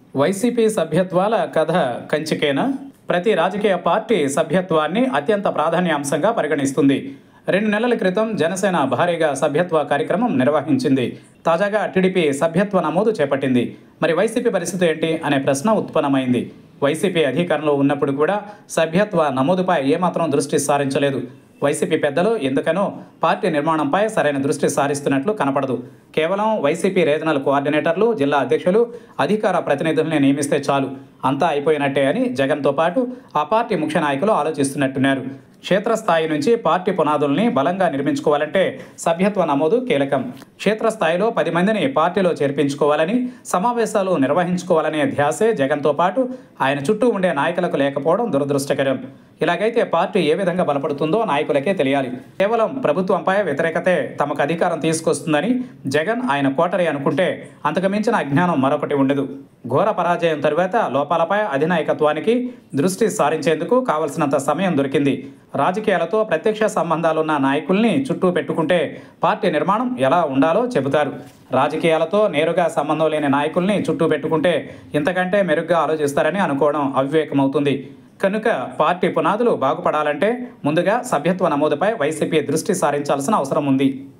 YCP సభ్యత్వాల కథ కంచికేనా? ప్రతి రాజకీయ పార్టీ సభ్యత్వాన్ని అత్యంత ప్రాధాన్యాంశంగా పరిగణిస్తుంది. 2 నెలల క్రితం జనసేన భారీగా సభ్యత్వ కార్యక్రమం నిర్వహించింది. తాజాగా టీడీపీ సభ్యత్వ నమోదు చేపట్టింది. మరి వైసీపీ పరిస్థితి ఏంటి అనే ప్రశ్న ఉత్పన్నమైంది. వైసీపీ అధికారంలో ఉన్నప్పుడు కూడా సభ్యత్వ నమోదుపై ఏమాత్రం దృష్టి సారించలేదు. వైసీపీ పెద్దలు ఎందుకనో పార్టీ నిర్మాణంపై సరైన దృష్టి సారిస్తున్నట్లు కనపడదు. కేవలం వైసీపీ రీజనల్ కోఆర్డినేటర్లు, జిల్లా అధ్యక్షులు, అధికార ప్రతినిధుల్ని నియమిస్తే చాలు, అంతా అయిపోయినట్టే అని జగన్తో పాటు ఆ పార్టీ ముఖ్య నాయకులు ఆలోచిస్తున్నట్టున్నారు. క్షేత్రస్థాయి నుంచి పార్టీ పునాదుల్ని బలంగా నిర్మించుకోవాలంటే సభ్యత్వ నమోదు కీలకం. క్షేత్రస్థాయిలో 10 మందిని పార్టీలో చేర్పించుకోవాలని, సమావేశాలు నిర్వహించుకోవాలనే ధ్యాసే జగన్తో పాటు ఆయన చుట్టూ ఉండే నాయకులకు లేకపోవడం దురదృష్టకరం. ఇలాగైతే పార్టీ ఏ విధంగా బలపడుతుందో నాయకులకే తెలియాలి. కేవలం ప్రభుత్వంపై వ్యతిరేకతే తమకు అధికారం తీసుకొస్తుందని జగన్, ఆయన కోటరీ అనుకుంటే అంతకుమించిన అజ్ఞానం మరొకటి ఉండదు. ఘోర పరాజయం తరువాత లోపాలపై అధినాయకత్వానికి దృష్టి సారించేందుకు కావలసినంత సమయం దొరికింది. రాజకీయాలతో ప్రత్యక్ష సంబంధాలున్న నాయకుల్ని చుట్టూ పెట్టుకుంటే పార్టీ నిర్మాణం ఎలా ఉండాలో చెబుతారు. రాజకీయాలతో నేరుగా సంబంధం లేని నాయకుల్ని చుట్టూ పెట్టుకుంటే ఇంతకంటే మెరుగ్గా ఆలోచిస్తారని అనుకోవడం అవివేకమవుతుంది. కనుక పార్టీ పునాదులు బాగుపడాలంటే ముందుగా సభ్యత్వ నమోదుపై వైసీపీ దృష్టి సారించాల్సిన అవసరం ఉంది.